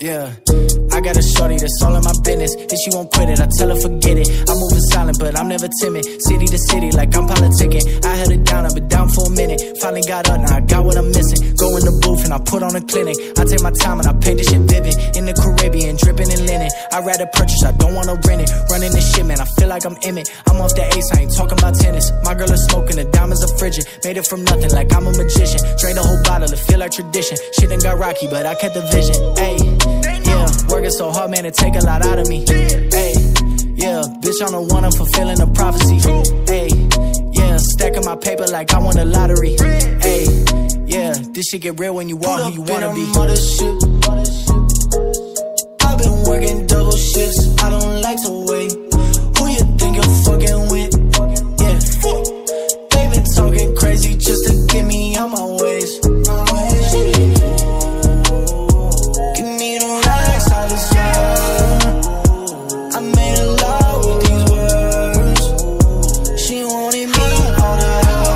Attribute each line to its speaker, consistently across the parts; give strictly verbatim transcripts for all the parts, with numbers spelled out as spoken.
Speaker 1: Yeah, I got a shorty that's all in my business. If she won't quit it, I tell her forget it. I'm moving silent, but I'm never timid. City to city, like I'm politicking. I held it down, I've been down for a minute. Finally got up, now I got what I'm missing. Go in the booth and I put on a clinic. I take my time and I paint this shit vivid. In the Caribbean, dripping in linen. I'd rather purchase, I don't wanna rent it. Running this shit, man, I feel like I'm Emmett. I'm off the ace, I ain't talking about tennis. My girl is smoking, the diamonds are frigid. Made it from nothing, like I'm a magician. Drain the whole bottle, it feel like tradition. Shit done got rocky, but I kept the vision. Ayy, yeah, working so hard, man, it take a lot out of me. Ayy, yeah, bitch, I'm the one, I'm fulfilling the prophecy. Ayy, yeah, stacking my paper like I won the lottery. Ayy, yeah, this shit get real when you want who you wanna be. I've been working double shifts, I don't like to wait. Who you think you're fucking with? Yeah, they been talking crazy just to get me out my ways. Give me the racks out the side. I made a lot with these words. She wanted me all the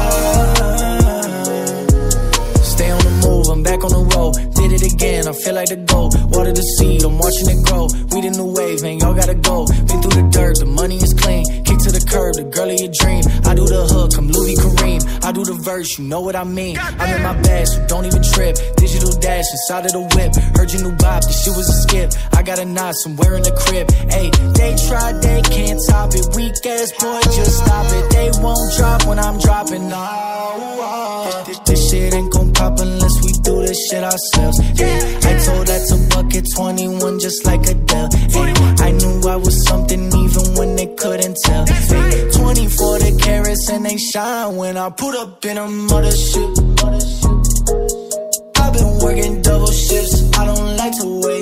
Speaker 1: time. Stay on the move, I'm back on the road. Did it again, I feel like the GOAT. Water the seed, I'm watching it grow. We the new wave, man, y'all gotta go. Been through the dirt, the money is clean. Kick to the curb, the girl of your dream. I do the hook, I'm Louis Kareem. I do the verse, you know what I mean. I'm in my bag, so don't even trip. Digital dash inside of the whip. Heard your new bop, this shit was a skip. I got a knot somewhere in the crib. Ayy, they tried, they can't top it. Weak ass boy, just stop it. They won't drop when I'm dropping. No, this, this shit ain't gon' pop unless we do this shit ourselves. Ayy, I told that to Bucket twenty-one just like Adele. Ayy, I knew I was something even when they couldn't tell. Ayy, twenty-four the carats and they shine when I put up in a mothership. I've been working double shifts, I don't like to wait.